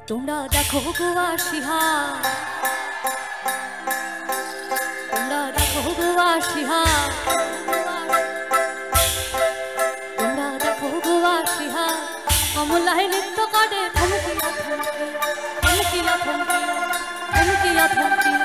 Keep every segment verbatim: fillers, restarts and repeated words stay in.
তোমরা দেখো গো আসিহা, তোমরা দেখো গো আসিহা, তোমরা দেখো গো আসিহা, কমলায় নৃত্য করে থমকিয়া থমকিয়া থমকিয়া থমকিয়া।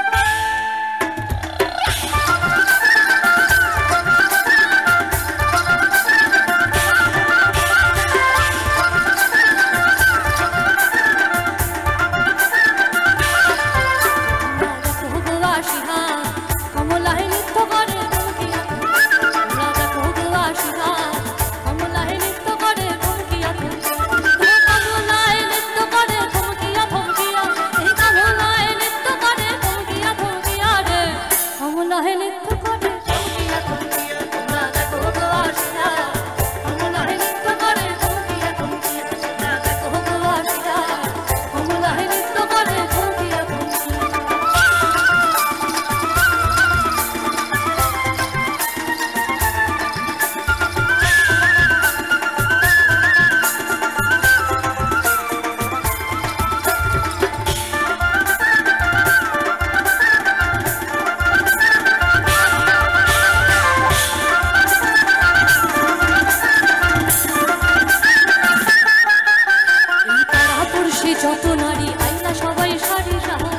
যত নারী আইলা সবাই সারি সাহা,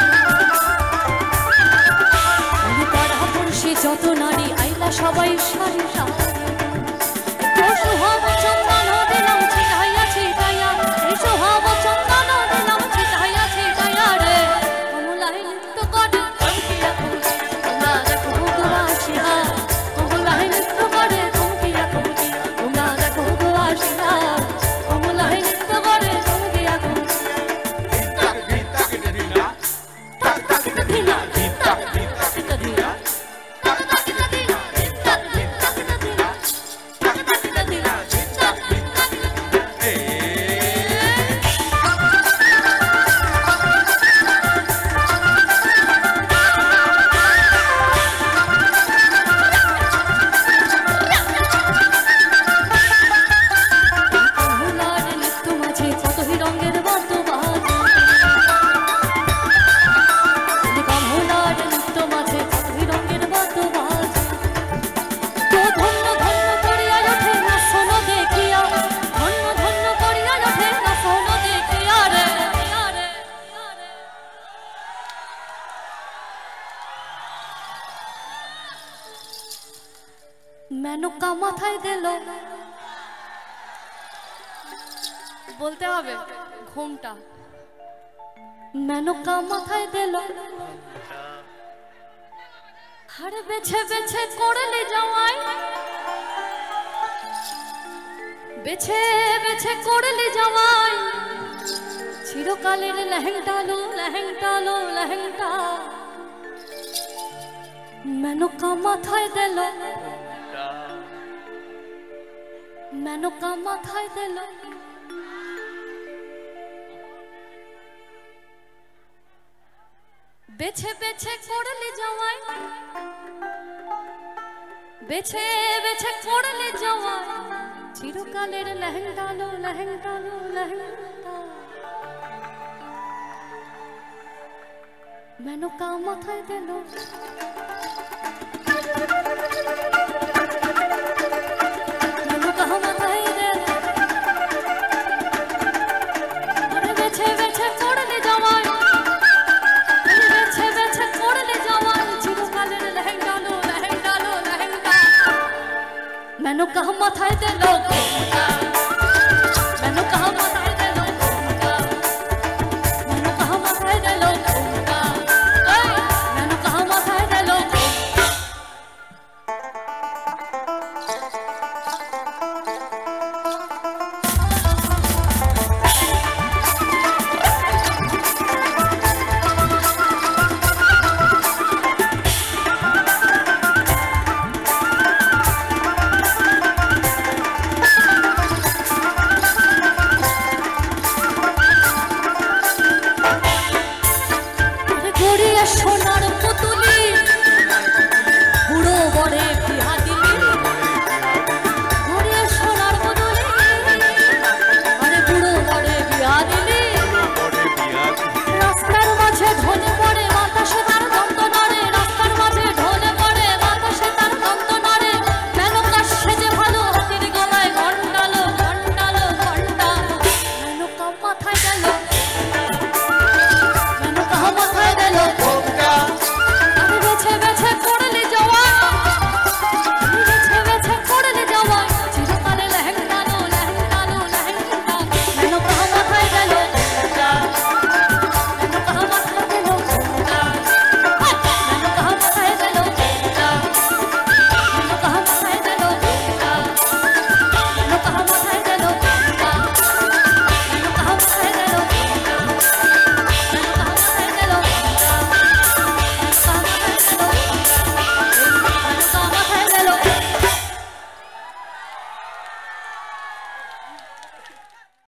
পাড়া পড়শি যত নারী আইলা সবাই সারি সাহা। সোহাব চন্দন দিলাম ছিটাইয়া ছিটাইয়া, এই সোহাব চন্দন দিলাম ছিটাইয়া ছিটাইয়া রে, কমলায় নৃত্য করে থমকিয়া থমকিয়া। তোমরা দেখো গো আসিয়া, কমলায় নৃত্য করে থমকিয়া থমকিয়া। তোমরা দেখো গো আসিয়া, কমলায় নৃত্য করে থমকিয়া থমকিয়া। মেনকা মাথায় দিল, বলতে হবে ঘুমটা। মেনকা মাথায় দিল, হার বেছে বেছে করলে জামাই, বেছে বেছে করলে জামাই, চিরকালের লেহেঙ্গা লো লেহেঙ্গা লো লেহেঙ্গা। মেনকা মাথায় দিল, মেনকা মাথায় দিল, বেছে বেছে করলে জামাই, বেছে বেছে করলে জামাই, চিরকালের লেহেঙ্গা লো লেহেঙ্গা লো লেহেঙ্গা। মেনকা মাথায় দিল, মেনকা মাথায় দিল।